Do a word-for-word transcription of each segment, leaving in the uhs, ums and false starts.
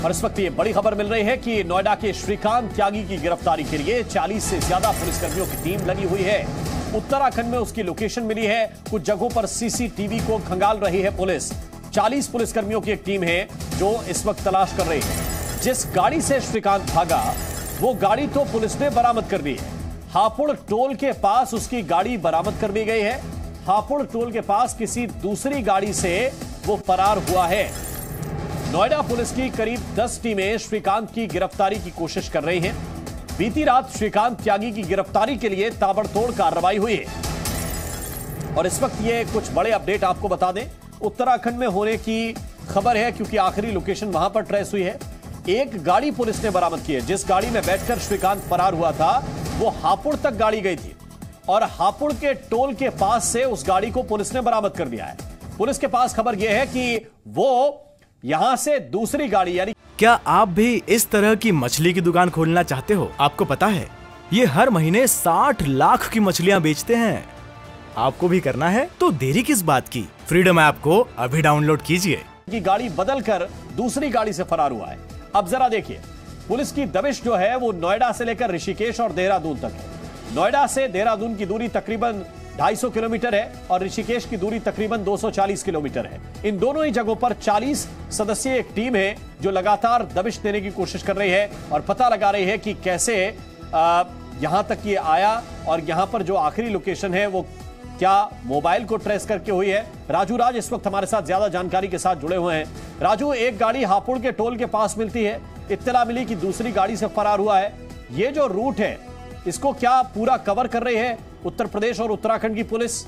और इस वक्त ये बड़ी खबर मिल रही है कि नोएडा के श्रीकांत त्यागी की गिरफ्तारी के लिए चालीस से ज्यादा पुलिसकर्मियों की टीम लगी हुई है। उत्तराखंड में उसकी लोकेशन मिली है। कुछ जगहों पर सीसीटीवी को खंगाल रही है पुलिस। चालीस पुलिसकर्मियों की एक टीम है जो इस वक्त तलाश कर रही है। जिस गाड़ी से श्रीकांत भागा वो गाड़ी तो पुलिस ने बरामद कर दी है। हापुड़ टोल के पास उसकी गाड़ी बरामद कर दी गई है। हापुड़ टोल के पास किसी दूसरी गाड़ी से वो फरार हुआ है। नोएडा पुलिस की करीब दस टीमें श्रीकांत की गिरफ्तारी की कोशिश कर रही हैं। बीती रात श्रीकांत त्यागी की गिरफ्तारी के लिए ताबड़तोड़ कार्रवाई हुई है। और इस वक्त ये कुछ बड़े अपडेट आपको बता दें, उत्तराखंड में होने की खबर है क्योंकि आखिरी लोकेशन वहां पर ट्रेस हुई है। एक गाड़ी पुलिस ने बरामद की है। जिस गाड़ी में बैठकर श्रीकांत फरार हुआ था वो हापुड़ तक गाड़ी गई थी और हापुड़ के टोल के पास से उस गाड़ी को पुलिस ने बरामद कर दिया है। पुलिस के पास खबर यह है कि वो यहां से दूसरी गाड़ी यानी। क्या आप भी इस तरह की मछली की दुकान खोलना चाहते हो? आपको पता है ये हर महीने साठ लाख की मछलियां बेचते हैं। आपको भी करना है तो देरी किस बात की, फ्रीडम ऐप को अभी डाउनलोड कीजिए। की गाड़ी बदलकर दूसरी गाड़ी से फरार हुआ है। अब जरा देखिए, पुलिस की दबिश जो है वो नोएडा से लेकर ऋषिकेश और देहरादून तक है। नोएडा से देहरादून की दूरी तकरीबन ढाई सौ किलोमीटर है और ऋषिकेश की दूरी तकरीबन दो सौ चालीस किलोमीटर है। इन दोनों ही जगहों पर चालीस सदस्यीय एक टीम है जो लगातार दबिश देने की कोशिश कर रही है और पता लगा रही है कि कैसे यहां तक ये आया और यहां पर जो आखिरी लोकेशन है वो क्या मोबाइल को ट्रेस करके हुई है। राजू राज इस वक्त हमारे साथ ज्यादा जानकारी के साथ जुड़े हुए हैं। राजू, एक गाड़ी हापुड़ के टोल के पास मिलती है, इत्तला मिली कि दूसरी गाड़ी से फरार हुआ है। ये जो रूट है इसको क्या पूरा कवर कर रही है उत्तर प्रदेश और उत्तराखंड की पुलिस?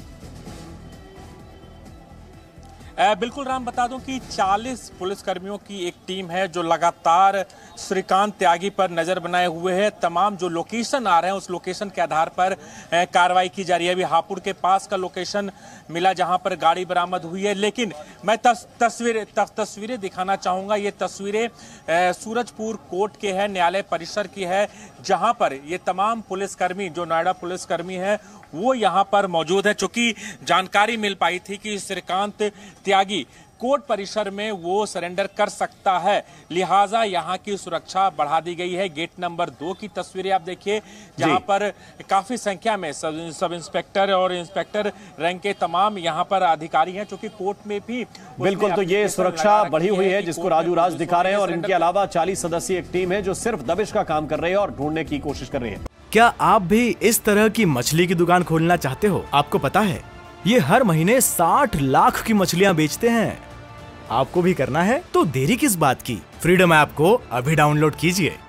बिल्कुल राम, बता दूं कि चालीस पुलिसकर्मियों की एक टीम है जो लगातार श्रीकांत त्यागी पर नजर बनाए हुए है। तमाम जो लोकेशन आ रहे हैं उस लोकेशन के आधार पर कार्रवाई की जा रही है। अभी हापुड़ के पास का लोकेशन मिला जहां पर गाड़ी बरामद हुई है, लेकिन मैं तस, तस्वीरें तस, तस्वीरें दिखाना चाहूंगा। ये तस्वीरें सूरजपुर कोर्ट के है, न्यायालय परिसर की है, जहां पर ये तमाम पुलिसकर्मी जो नोएडा पुलिसकर्मी है वो यहां पर मौजूद है। चूंकि जानकारी मिल पाई थी कि श्रीकांत त्यागी कोर्ट परिसर में वो सरेंडर कर सकता है, लिहाजा यहां की सुरक्षा बढ़ा दी गई है। गेट नंबर दो की तस्वीरें आप देखिए जहां पर काफी संख्या में सब, सब इंस्पेक्टर और इंस्पेक्टर रैंक के तमाम यहां पर अधिकारी हैं, क्योंकि कोर्ट में भी बिल्कुल तो ये सुरक्षा बढ़ी हुई है जिसको राजू राज दिखा रहे हैं। और इनके अलावा चालीस सदस्यीय एक टीम है जो सिर्फ दबिश का काम कर रही है और ढूंढने की कोशिश कर रही है। क्या आप भी इस तरह की मछली की दुकान खोलना चाहते हो? आपको पता है ये हर महीने साठ लाख की मछलियां बेचते हैं। आपको भी करना है तो देरी किस बात की, फ्रीडम ऐप को अभी डाउनलोड कीजिए।